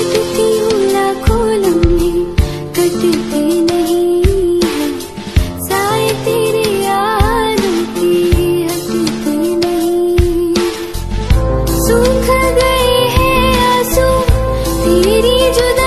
कटती हूँ लाखों लम्हे, कटते नहीं है साए तेरे यादों के, हटते नहीं। सूख गए हैं आंसू तेरी जुदाई